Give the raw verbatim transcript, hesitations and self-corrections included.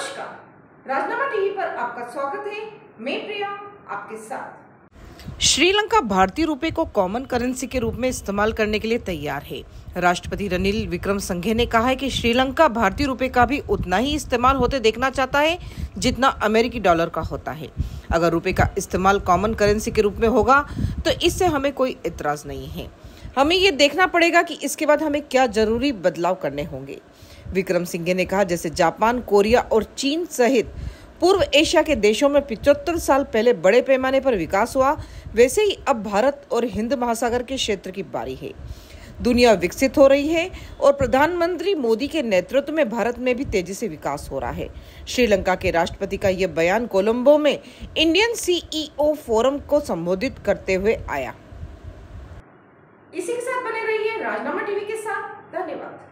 नमस्कार, राजनामा टीवी पर आपका स्वागत है। मैं प्रिया आपके साथ। श्रीलंका भारतीय रुपए को कॉमन करेंसी के रूप में इस्तेमाल करने के लिए तैयार है। राष्ट्रपति रनिल विक्रमसिंघे ने कहा है कि श्रीलंका भारतीय रुपए का भी उतना ही इस्तेमाल होते देखना चाहता है जितना अमेरिकी डॉलर का होता है। अगर रुपए का इस्तेमाल कॉमन करेंसी के रूप में होगा तो इससे हमें कोई इतराज नहीं है। हमें ये देखना पड़ेगा कि इसके बाद हमें क्या जरूरी बदलाव करने होंगे। विक्रमसिंघे ने कहा, जैसे जापान, कोरिया और चीन सहित पूर्व एशिया के देशों में पचहत्तर साल पहले बड़े पैमाने पर विकास हुआ, वैसे ही अब भारत और हिंद महासागर के क्षेत्र की बारी है। दुनिया विकसित हो रही है और प्रधानमंत्री मोदी के नेतृत्व में भारत में भी तेजी से विकास हो रहा है। श्रीलंका के राष्ट्रपति का यह बयान कोलंबो में इंडियन सीईओ फोरम को संबोधित करते हुए आया। इसी के साथ बने रहिए राजनामा टीवी के साथ। धन्यवाद।